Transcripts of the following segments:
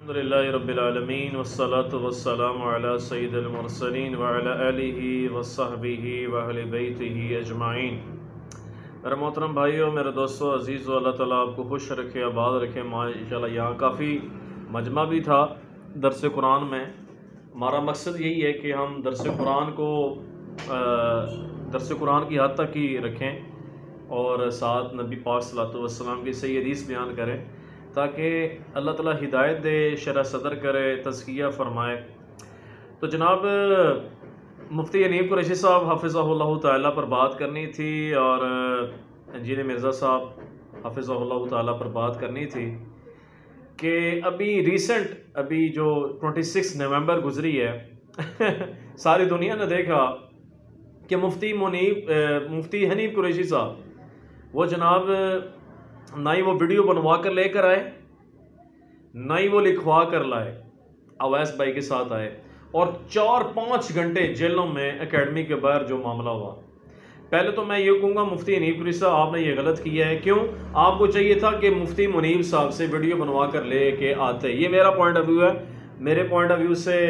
अल्हम्दुलिल्लाहि रब्बिल आलमीन वस्सलातु वस्सलामु अला सय्यिदिल मुरसलीन व अला आलिहि व सहबिहि व अहले बैतिहि अजमाइन। मेरे मोहतरम भाइयों, मेरे दोस्तों, अज़ीज़ों, अल्लाह ताला आपको खुश रखे, आबाद रखे। माशाअल्लाह यहाँ काफ़ी मजमा भी था दरस कुरान में। हमारा मकसद यही है कि हम दरस कुरान को दरस कुरान की हद तक ही रखें और साथ नबी पाक सल्लल्लाहु अलैहि वसल्लम की सही हदीस बयान करें ताकि अल्लाह ताला हिदायत दे, शरह सदर करे, तज़किया फ़रमाए। तो जनाब मुफ्ती अनीब कुरैशी साहब हफ़िज़हुल्लाह ताला पर बात करनी थी और इंजीनियर मिर्ज़ा साहब हफ़िज़हुल्लाह ताला पर बात करनी थी कि अभी जो 26 नवंबर गुजरी है सारी दुनिया ने देखा कि मुफ्ती हनीफ कुरैशी साहब वो जनाब ना ही वो वीडियो बनवा कर लेकर आए, ना ही वो लिखवा कर लाए, अवैस भाई के साथ आए और 4-5 घंटे जेलों में एकेडमी के बाहर जो मामला हुआ। पहले तो मैं ये कहूँगा मुफ्ती अनीब कुरैशी साहब आपने ये गलत किया है। क्यों? आपको चाहिए था कि मुफ्ती मुनीब साहब से वीडियो बनवा कर ले के आते। ये मेरा पॉइंट ऑफ व्यू है। मेरे पॉइंट ऑफ व्यू से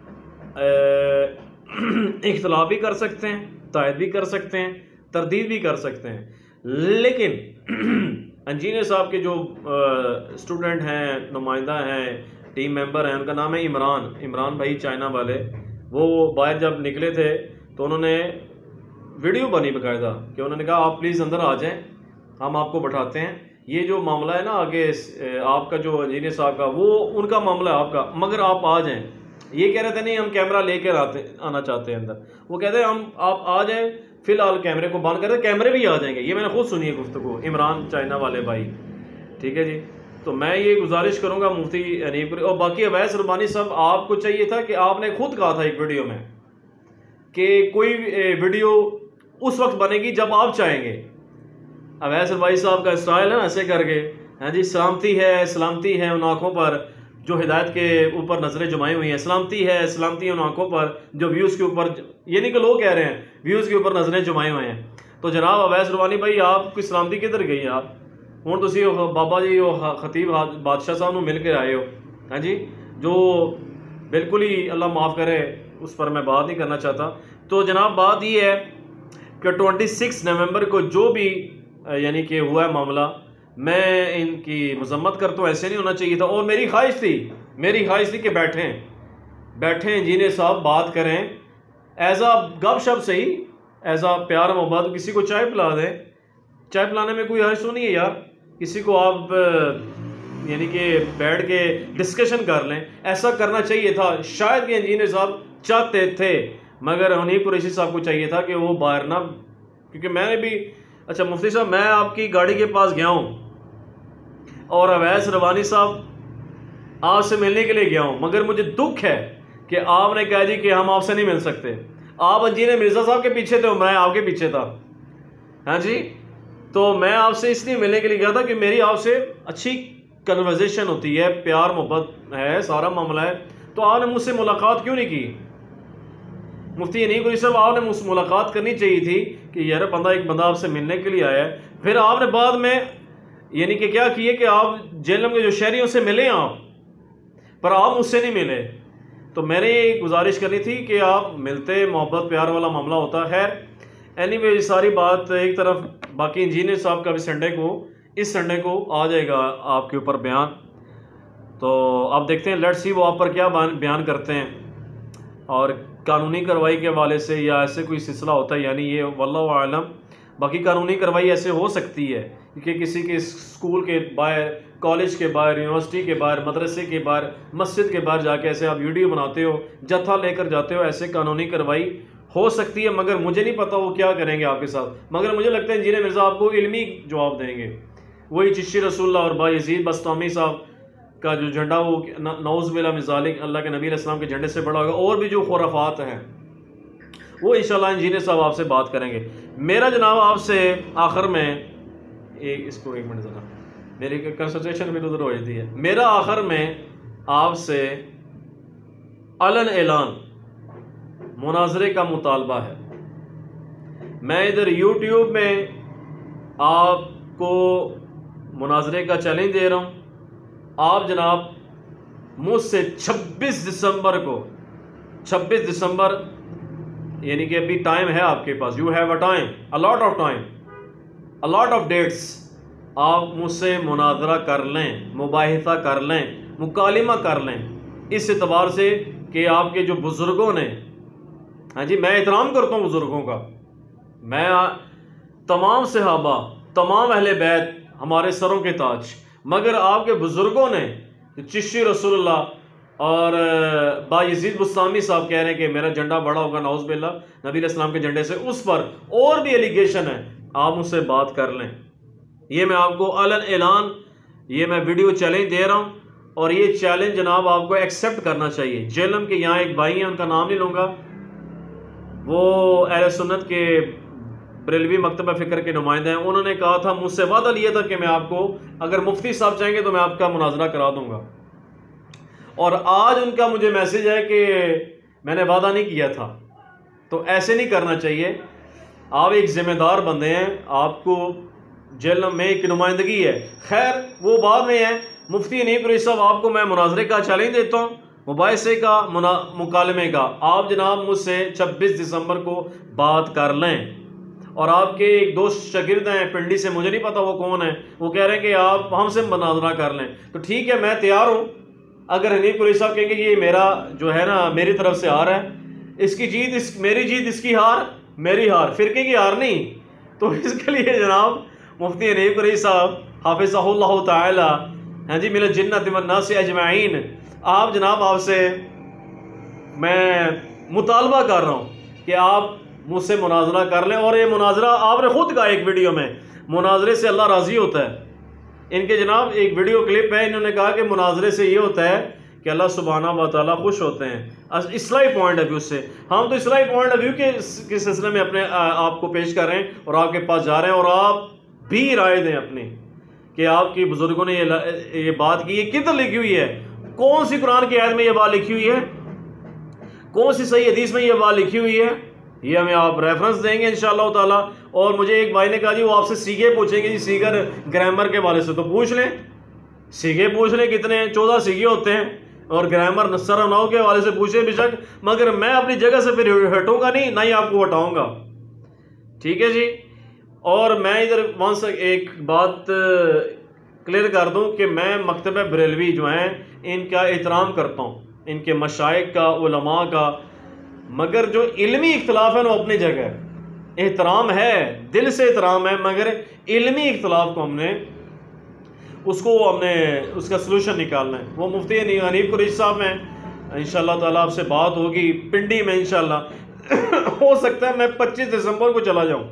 इख्तलाफ भी कर सकते हैं, तायद भी कर सकते हैं, तरदीद भी कर सकते हैं, लेकिन इंजीनियर साहब के जो स्टूडेंट हैं, नुमाइंदा हैं, टीम मेंबर हैं, उनका नाम है इमरान भाई चाइना वाले। वो बाहर जब निकले थे तो उन्होंने वीडियो बनी बाकायदा कि उन्होंने कहा आप प्लीज़ अंदर आ जाएं, हम आपको बैठाते हैं। ये जो मामला है ना आगे आपका जो इंजीनियर साहब का, वो उनका मामला है आपका, मगर आप आ जाएं। ये कह रहे थे नहीं हम कैमरा लेकर आना चाहते हैं अंदर। वो कहते हैं आप आ जाएं, फिलहाल कैमरे को बंद कर दे, कैमरे भी आ जाएंगे। ये मैंने खुद सुनी है गुफ्तगू इमरान चाइना वाले भाई। ठीक है जी। तो मैं ये गुजारिश करूंगा मुफ्ती अनीब और बाकी अवैस रबानी साहब, आपको चाहिए था कि आपने खुद कहा था एक वीडियो में कि कोई वीडियो उस वक्त बनेगी जब आप चाहेंगे। अवैस रबानी साहब का स्टाइल है ना ऐसे करके, हाँ जी, सलामती है उन आँखों पर जो हिदायत के ऊपर नजरें जमाई हुई हैं, सलामती है उन आंखों पर जो व्यूज़ के ऊपर, ये नहीं कि लोग कह रहे हैं व्यूज़ के ऊपर नजरें जमाए हुए हैं। तो जनाब अवैस रबानी भाई आपकी सलामती किधर गई? आप हूँ तुसी बाबा जी खतीब बादशाह साहब को मिल के आए हो, हाँ जी, जो बिल्कुल ही अल्लाह माफ़ करे, उस पर मैं बात नहीं करना चाहता। तो जनाब बात ये है कि 26 नवंबर को जो भी यानी कि हुआ है मामला, मैं इनकी मजम्मत करता हूँ, ऐसे नहीं होना चाहिए था। और मेरी ख्वाहिश थी कि बैठें इंजीनियर साहब, बात करें एज आ गपशप से ही, एज आ प्यार मोहब्बत, किसी को चाय पिला दें। चाय पिलाने में कोई हर्ज तो नहीं है यार, किसी को आप यानी कि बैठ के डिस्कशन कर लें, ऐसा करना चाहिए था। शायद कि इंजीनियर साहब चाहते थे, मगर हनीफ कुरैशी साहब को चाहिए था कि वो बाहर ना, क्योंकि मैंने भी, अच्छा मुफ्ती साहब मैं आपकी गाड़ी के पास गया हूँ और अवैस रबानी साहब आपसे मिलने के लिए गया हूं, मगर मुझे दुख है कि आपने कहा जी कि हम आपसे नहीं मिल सकते। आप इंजीनियर मिर्ज़ा साहब के पीछे थे, मैं आपके पीछे था, हाँ जी। तो मैं आपसे इसलिए मिलने के लिए गया था कि मेरी आपसे अच्छी कन्वर्सेशन होती है, प्यार मोहब्बत है, सारा मामला है। तो आपने मुझसे मुलाकात क्यों नहीं की? मुफ्ती अनीब कुरैशी साहब, आपने मुझसे मुलाकात करनी चाहिए थी कि यार एक बंदा आपसे मिलने के लिए आया है। फिर आपने बाद में यानी कि क्या किए कि आप जेलम के जो शहरियों से मिले आप, पर आप मुझसे नहीं मिले। तो मैंने ये गुजारिश करनी थी कि आप मिलते, मोहब्बत प्यार वाला मामला होता है। एनीवे सारी बात एक तरफ, बाकी इंजीनियर साहब का भी इस संडे को आ जाएगा आपके ऊपर बयान। तो आप देखते हैं, लेट्स सी वो आप पर क्या बयान करते हैं। और कानूनी कार्रवाई के हवाले से या ऐसे कोई सिलसिला होता है, यानी ये वल्लाहु आलम। बाकी कानूनी कार्रवाई ऐसे हो सकती है कि किसी के स्कूल के बाहर, कॉलेज के बाहर, यूनिवर्सिटी के बाहर, मदरसे के बाहर, मस्जिद के बाहर जाके ऐसे आप वीडियो बनाते हो, जत्था लेकर जाते हो, ऐसे कानूनी कार्रवाई हो सकती है। मगर मुझे नहीं पता वो क्या करेंगे आपके साथ। मगर मुझे लगता है इंजीनियर मिर्ज़ा आपको इल्मी जवाब देंगे। वही चिश्ती रसूलुल्लाह और बायज़ीद बस्तामी साहब का जो झंडा, वो नौज़ बिल्लाह मिन ज़ालिक, अल्लाह के नबी अलैहिस्सलाम के झंडे से बड़ा होगा। और भी जो खुराफात हैं वो इंशाल्लाह इंजीनियर साहब आपसे बात करेंगे। मेरा जनाब आपसे आखिर में इसको एक मिनट ज़रा, मेरी कंसंट्रेशन भी उधर हो जाती है। मेरा आखिर में आपसे अलन ऐलान मुनाजरे का मुतालबा है। मैं इधर यूट्यूब में आपको मुनाजरे का चैलेंज दे रहा हूँ। आप जनाब मुझसे 26 दिसंबर को, 26 दिसंबर यानी कि अभी टाइम है आपके पास, you have a time, a lot of time, a lot of dates, आप मुझसे मुनाजरा कर लें, मुबाहिसा कर लें, मुकालिमा कर लें, इस एतबार से कि आपके जो बुज़ुर्गों ने, हाँ जी मैं एहतराम करता हूँ बुज़ुर्गों का, मैं तमाम सहाबा, तमाम अहले बैत हमारे सरों के ताज, मगर आपके बुज़ुर्गों ने, चिश्ती रसूलुल्लाह और बायजीद बुस्तामी साहब कह रहे हैं कि मेरा झंडा बड़ा होगा नौज़ बिल्लाह नबी अलैहिस्सलाम के झंडे से, उस पर और भी एलिगेशन है, आप मुझसे बात कर लें। ये मैं आपको अलन ऐलान, ये मैं वीडियो चैलेंज दे रहा हूँ, और ये चैलेंज जनाब आपको एक्सेप्ट करना चाहिए। जेलम के यहाँ एक भाई हैं, उनका नाम नहीं लूँगा, वो अहले सुन्नत के बरेलवी मकतबा फ़िक्र के नुमाइंदे हैं, उन्होंने कहा था, मुझसे वादा लिया था कि मैं आपको, अगर मुफ्ती साहब चाहेंगे तो मैं आपका मुनाजरा करा दूंगा, और आज उनका मुझे मैसेज है कि मैंने वादा नहीं किया था। तो ऐसे नहीं करना चाहिए, आप एक ज़िम्मेदार बंदे हैं, आपको जेल में एक नुमाइंदगी है, खैर वो बाद में है। मुफ्ती हनीफ कुरैशी साहब, आपको मैं मुनाजरे का चैलेंज देता हूँ, मुबाहिसे का, मुकालमे का, आप जनाब मुझसे 26 दिसंबर को बात कर लें। और आपके एक दोस्त शागिर्द हैं पिंडी से, मुझे नहीं पता वो कौन है, वो कह रहे हैं कि आप हमसे मुनाजरा कर लें, तो ठीक है मैं तैयार हूँ। अगर हनीफ कुरैशी साहब कहेंगे ये मेरा जो है ना मेरी तरफ से हार है, इसकी जीत मेरी जीत, इसकी हार मेरी हार, फिरके की हार नहीं। तो इसके लिए जनाब मुफ्ती हनीफ कुरैशी साहब हाफिज़हुल्लाह ताला, हाँ जी, मिनल जिन्नति वन नास अजमाइन, आप जनाब आपसे मैं मुतालबा कर रहा हूँ कि आप मुझसे मुनाजरा कर लें। और ये मुनाजरा आपने खुद कहा एक वीडियो में, मुनाजरे से अल्लाह राज़ी होता है। इनके जनाब एक वीडियो क्लिप है, इन्होंने कहा कि मुनाजरे से ये होता है कि अल्लाह सुब्हाना व तआला खुश होते हैं। इस्लाही पॉइंट ऑफ व्यू से हम तो इस्लाही पॉइंट ऑफ व्यू के सिलसिले में अपने आपको पेश कर रहे हैं और आपके पास जा रहे हैं, और आप भी राय दें अपनी कि आपकी बुजुर्गों ने ये बात की, ये किधर लिखी हुई है, कौन सी कुरान की आयत में ये बात लिखी हुई है, कौन सी सही हदीस में ये बात लिखी हुई है, ये हमें आप रेफरेंस देंगे इंशाअल्लाह ताला। और मुझे एक भाई ने कहा जी वो आपसे सीगे पूछेंगे, जी सीगर ग्रामर के वाले से तो पूछ लें, सीगे पूछ लें, कितने 14 सीगे होते हैं, और ग्रामर नसर नाव के वाले से पूछे बेशक, मगर मैं अपनी जगह से फिर हटूंगा नहीं, ना ही आपको हटाऊंगा, ठीक है जी। और मैं इधर वंस एक बात क्लियर कर दूं कि मैं मकतबा बरेलवी जो हैं इनका एहतराम करता हूँ, इनके मशाइख का, उलमा का, मगर जो इल्मी इख्तलाफ है वो अपनी जगह एहतराम है, दिल से एहतराम है, मगर इल्मी इख्तलाफ को हमने उसका सलूशन निकालना है। वो मुफ्ती हनीफ कुरैशी साहब हैं, इंशाअल्लाह ताला आपसे बात होगी पिंडी में इंशाअल्लाह। हो सकता है मैं 25 दिसंबर को चला जाऊं,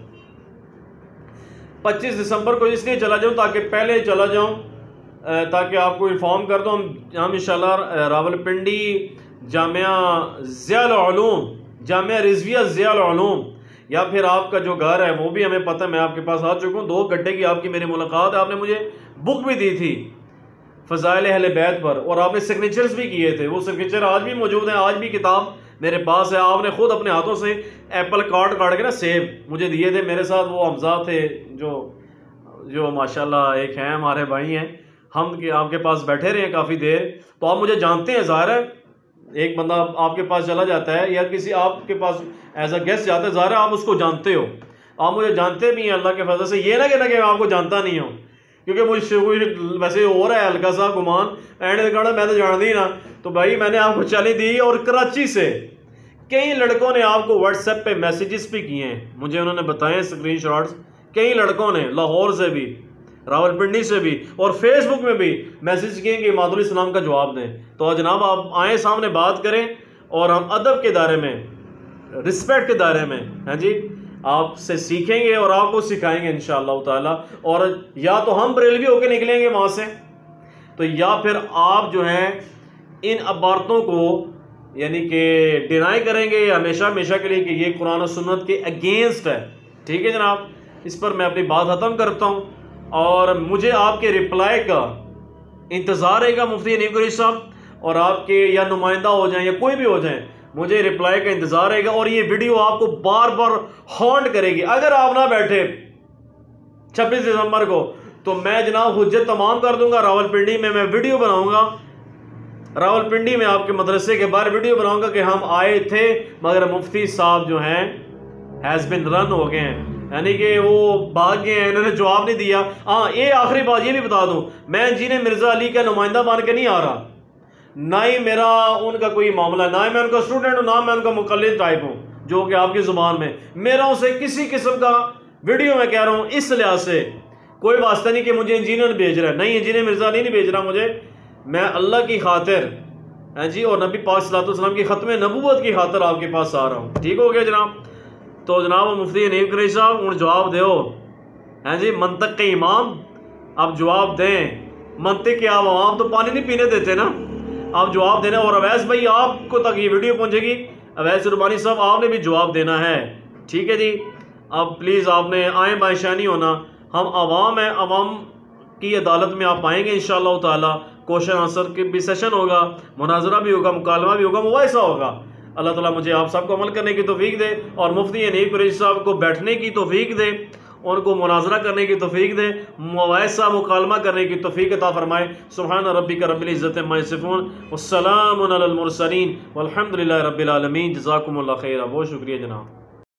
25 दिसंबर को इसलिए चला जाऊं ताकि पहले चला जाऊं, ताकि आपको इन्फॉर्म कर दूं। हम इंशाअल्लाह रावलपिंडी जामिया ज़ियाउल उलूम, जामिया रिजविया ज़ियाउल उलूम, या फिर आपका जो घर है वो भी हमें पता है, मैं आपके पास आ चुका हूँ, 2 घंटे की आपकी मेरी मुलाकात है, आपने मुझे बुक भी दी थी फ़ज़ाइल अहले बैत पर, और आपने सिग्नेचर्स भी किए थे, वो सिग्नेचर आज भी मौजूद हैं, आज भी किताब मेरे पास है। आपने खुद अपने हाथों से एप्पल काट के ना सेब मुझे दिए थे, मेरे साथ वो हमजा थे जो माशाल्लाह एक हैं हमारे भाई हैं, हम आपके पास बैठे रहे हैं काफ़ी देर, तो आप मुझे जानते हैं। ज़ाहिर है एक बंदा आपके पास चला जाता है या किसी आपके पास एज अ गेस्ट जाता है, ज़ाहिर है आप उसको जानते हो, आप मुझे जानते भी हैं अल्लाह के फजल से, ये ना कि मैं आपको जानता नहीं हूँ, क्योंकि मुझे वैसे हो रहा है हल्का सा गुमान, एंड कहना मैं तो जानती ही ना। तो भाई मैंने आपको चैलेंज दी, और कराची से कई लड़कों ने आपको व्हाट्सएप पे मैसेजेस भी किए हैं, मुझे उन्होंने बताए स्क्रीनशॉट्स, कई लड़कों ने लाहौर से भी, रावलपिंडी से भी, और फेसबुक में भी मैसेज किए कि मादुल इस्लाम का जवाब दें। तो जनाब आप आए सामने बात करें, और हम अदब के दायरे में, रिस्पेक्ट के दायरे में, हाँ जी, आपसे सीखेंगे और आपको सिखाएंगे इंशाअल्लाह ताला। और या तो हम बरेलवी होकर निकलेंगे वहाँ से, तो या फिर आप जो हैं इन अबारतों को यानी कि डिनाई करेंगे हमेशा हमेशा के लिए कि ये कुरान और सुन्नत के अगेंस्ट है, ठीक है जनाब। इस पर मैं अपनी बात ख़त्म करता हूँ, और मुझे आपके रिप्लाई का इंतज़ार रहेगा मुफ्ती हनीफ कुरैशी साहब, और आपके या नुमाइंदा हो जाएं या कोई भी हो जाएं, मुझे रिप्लाई का इंतज़ार रहेगा। और ये वीडियो आपको बार बार हॉन्ट करेगी, अगर आप ना बैठे 26 दिसंबर को, तो मैं जनाब हुज्जत तमाम कर दूंगा, रावलपिंडी में मैं वीडियो बनाऊंगा रावलपिंडी में आपके मदरसे के बाहर वीडियो बनाऊंगा कि हम आए थे मगर मुफ्ती साहब जो हैं हैज़ बिन रन हो गए हैं, यानी कि वो भाग गए हैं, इन्होंने जवाब नहीं दिया। हाँ, ये आखिरी बात ये भी बता दूं, मैं इंजीनियर मिर्ज़ा अली का नुमाइंदा बन के नहीं आ रहा, ना ही मेरा उनका कोई मामला, ना ही मैं उनका स्टूडेंट हूँ, ना मैं उनका मुकल्लिद टाइप हूँ जो कि आपकी ज़ुबान में मेरा उनसे किसी किस्म का वीडियो में कह रहा हूँ इस लिहाज से कोई वास्ता नहीं कि मुझे इंजीनियर भेज रहा है, नहीं इंजीनियर मिर्ज़ा अली नहीं भेज रहा मुझे, मैं अल्लाह की खातिर हैं जी और नबी पाक सल्लल्लाहु अलैहि वसल्लम की ख़त्म नबूवत की खातिर आपके पास आ रहा हूँ। ठीक हो गया जनाब? तो जनाब मुफ्ती हनीफ कुरैशी साहब उन जवाब दो हैं जी, मंतक के इमाम आप जवाब दें, मंतक के आप आवाम तो पानी नहीं पीने देते ना, आप जवाब देना। और अवैस भाई आपको तक ये वीडियो पहुंचेगी, अवैस रुबानी साहब आपने भी जवाब देना है, ठीक है जी। अब प्लीज़ आपने आए बायशा नहीं होना, हम आवाम हैं, आवाम की अदालत में आप आएंगे इंशाअल्लाह ताला, क्वेश्चन आंसर के भी सेशन होगा, मुनाजरा भी होगा, मुकालमा भी होगा, मुबाहिसा होगा। अल्लाह ताला मुझे आप सबको अमल करने की तौफीक दे और मुफ्ती हनीफ कुरैशी साहब को बैठने की तौफीक दे, उनको मुनाजरा करने की तौफीक दे, मुबाहिसा मुकालमा करने की तौफीक अता फरमाए। सुब्हान रब्बिका रब्बिल इज़्ज़ति अम्मा यसिफून वस्सलामुन अलल मुरसलीन वल्हम्दुलिल्लाहि रब्बिल आलमीन। जज़ाकुमुल्लाह खैरा। बहुत शुक्रिया जनाब।